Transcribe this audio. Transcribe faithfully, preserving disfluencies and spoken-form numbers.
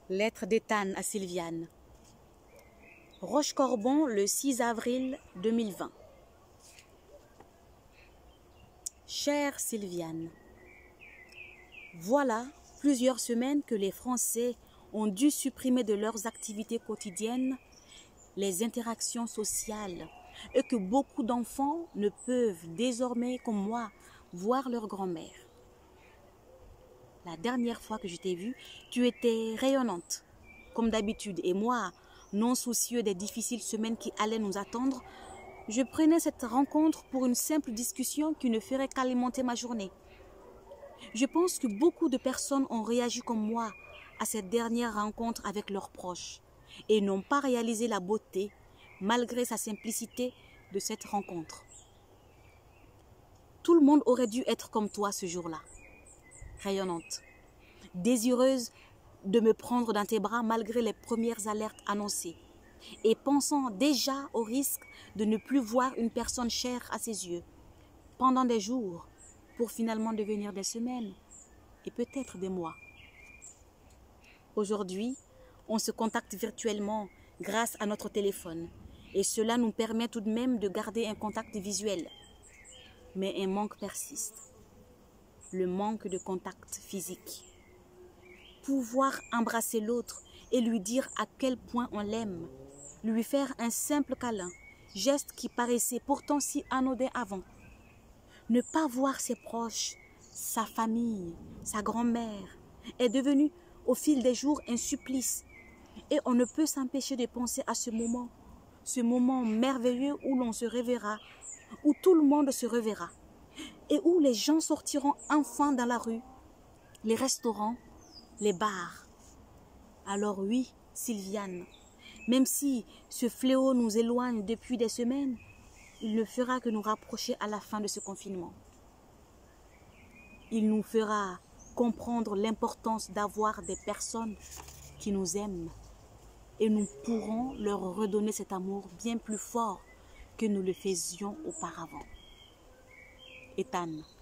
Lettre d'Ethan à Sylviane. Rochecorbon, le six avril deux mille vingt. Chère Sylviane, voilà plusieurs semaines que les Français ont dû supprimer de leurs activités quotidiennes les interactions sociales et que beaucoup d'enfants ne peuvent désormais, comme moi, voir leur grand-mère. La dernière fois que je t'ai vue, tu étais rayonnante, comme d'habitude. Et moi, non soucieux des difficiles semaines qui allaient nous attendre, je prenais cette rencontre pour une simple discussion qui ne ferait qu'alimenter ma journée. Je pense que beaucoup de personnes ont réagi comme moi à cette dernière rencontre avec leurs proches et n'ont pas réalisé la beauté, malgré sa simplicité, de cette rencontre. Tout le monde aurait dû être comme toi ce jour-là, rayonnante, désireuse de me prendre dans tes bras malgré les premières alertes annoncées et pensant déjà au risque de ne plus voir une personne chère à ses yeux pendant des jours pour finalement devenir des semaines et peut-être des mois. Aujourd'hui, on se contacte virtuellement grâce à notre téléphone et cela nous permet tout de même de garder un contact visuel. Mais un manque persiste, le manque de contact physique. Pouvoir embrasser l'autre et lui dire à quel point on l'aime, lui faire un simple câlin, geste qui paraissait pourtant si anodin avant. Ne pas voir ses proches, sa famille, sa grand-mère est devenu au fil des jours un supplice. Et on ne peut s'empêcher de penser à ce moment, ce moment merveilleux où l'on se reverra, où tout le monde se reverra et où les gens sortiront enfin dans la rue, les restaurants, les bars. Alors oui, Sylviane, même si ce fléau nous éloigne depuis des semaines, il ne fera que nous rapprocher à la fin de ce confinement. Il nous fera comprendre l'importance d'avoir des personnes qui nous aiment et nous pourrons leur redonner cet amour bien plus fort que nous le faisions auparavant. Ethan.